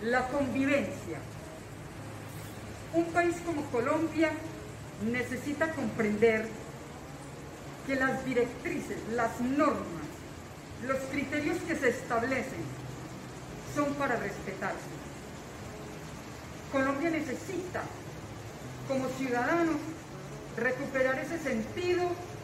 La convivencia. Un país como Colombia necesita comprender que las directrices, las normas, los criterios que se establecen son para respetarse. Colombia necesita, como ciudadanos, recuperar ese sentido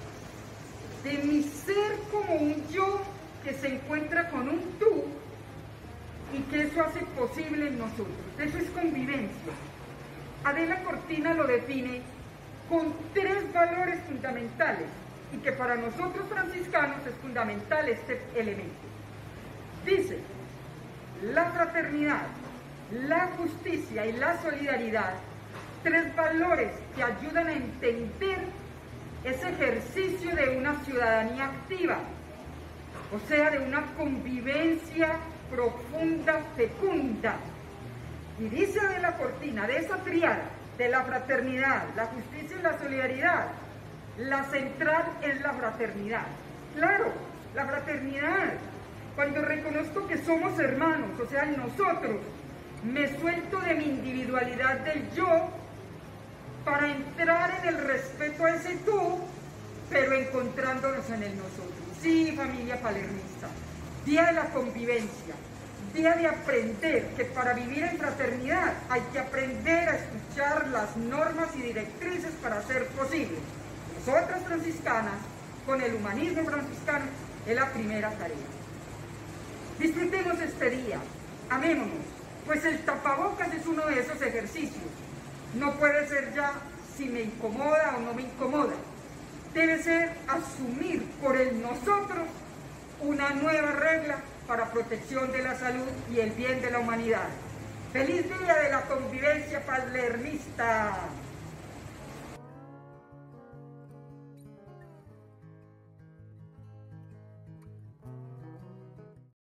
de mi ser como un yo que se encuentra con un tú y que eso hace posible en nosotros. Eso es convivencia. Adela Cortina lo define con 3 valores fundamentales y que para nosotros franciscanos es fundamental este elemento. Dice, la fraternidad, la justicia y la solidaridad, 3 valores que ayudan a entender ese ejercicio de una ciudadanía activa, o sea, de una convivencia profunda, fecunda. Y dice Adela Cortina, de esa triada, de la fraternidad, la justicia y la solidaridad, la central es la fraternidad. Claro, la fraternidad. Cuando reconozco que somos hermanos, o sea, nosotros, me suelto de mi individualidad del yo para entrar en el respeto a ese tú, pero encontrándonos en el nosotros. Sí, familia palernista, día de la convivencia, día de aprender que para vivir en fraternidad hay que aprender a escuchar las normas y directrices para ser posible. Nosotras franciscanas, con el humanismo franciscano, es la primera tarea. Disfrutemos este día, amémonos, pues el tapabocas es uno de esos ejercicios. No puede ser ya si me incomoda o no me incomoda. Debe ser asumir por el nosotros una nueva regla para protección de la salud y el bien de la humanidad. ¡Feliz día de la convivencia palernista!